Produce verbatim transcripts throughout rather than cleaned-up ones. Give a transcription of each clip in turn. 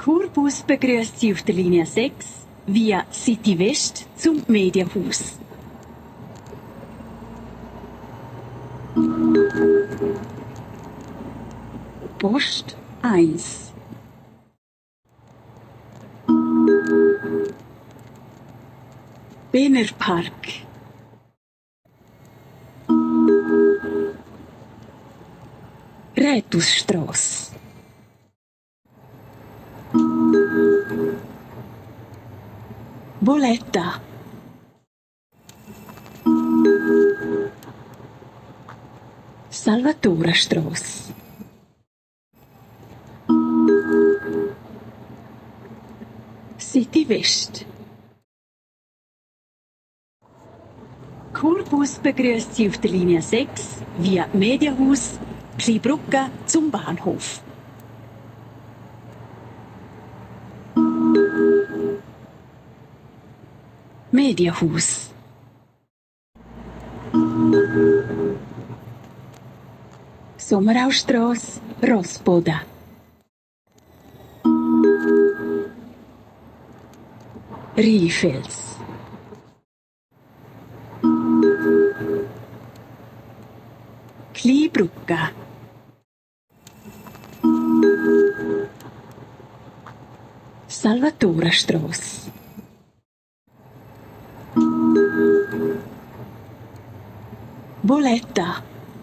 Kurbus begrüßt Sie auf der Linie sechs via City West zum Medienhaus. Post eins. Benner Park. Rätusstrasse. Boletta. Salvatorestrasse. City West. Kurbus begrüßt Sie auf der Linie sechs via Medienhaus Kleinbrugge zum Bahnhof. Medienhaus. Sommeraustrasse, Rossboden. Rheinfels. Kleinbrugge. Salvatorestrasse. Boletta.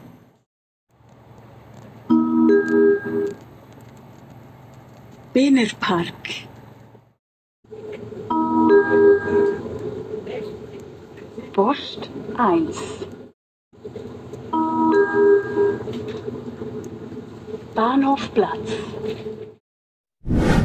Benner Park. Post eins. Bahnhofplatz.